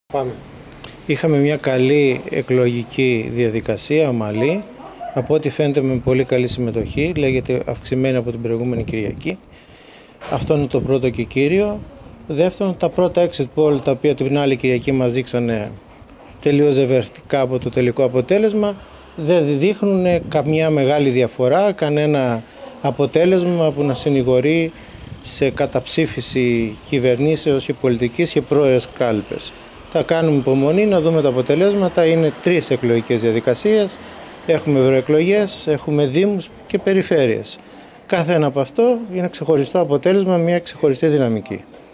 Πάμε. Είχαμε μια καλή εκλογική διαδικασία, ομαλή. Από ό,τι φαίνεται με πολύ καλή συμμετοχή, λέγεται αυξημένη από την προηγούμενη Κυριακή. Αυτό είναι το πρώτο και κύριο. Δεύτερον, τα πρώτα exit poll, τα οποία την άλλη Κυριακή μας δείξανε τελείως ζευγαρτικά από το τελικό αποτέλεσμα, δεν δείχνουν καμιά μεγάλη διαφορά, κανένα αποτέλεσμα που να συνηγορεί σε καταψήφιση κυβερνήσεως και πολιτικής και πρόορες κάλπες. Θα κάνουμε υπομονή να δούμε τα αποτελέσματα. Είναι 3 εκλογικές διαδικασίες. Έχουμε ευρωεκλογές, έχουμε δήμους και περιφέρειες. Κάθε ένα από αυτό είναι ξεχωριστό αποτέλεσμα, μια ξεχωριστή δυναμική.